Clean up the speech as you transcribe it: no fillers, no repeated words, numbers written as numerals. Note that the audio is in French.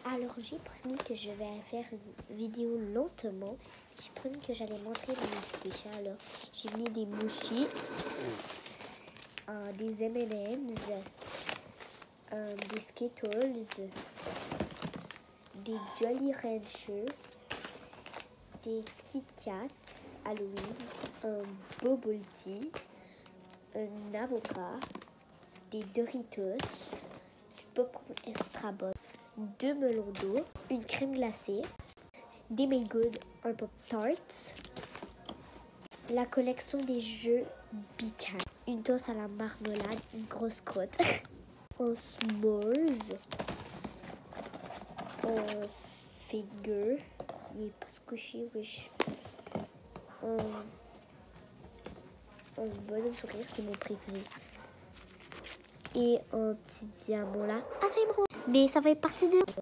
Alors j'ai promis que je vais faire une vidéo lentement. J'ai promis que j'allais montrer mes fiches. Alors j'ai mis des mochis, des M&M's, des Skittles, des Jolly Ranchers, des Kit Kats Halloween, un Bubble Tea, un avocat, des Doritos, du popcorn extra bon, 2 melons d'eau, une crème glacée, des Made Good, un Pop-Tart, la collection des jeux Bican, une toast à la marmelade, une grosse crotte, un s'mores, un figure, il est pas squishy, wesh, un bonhomme sourire, c'est mon préféré. Et un petit diamant là. Ah, c'est bon. Mais ça fait partie de...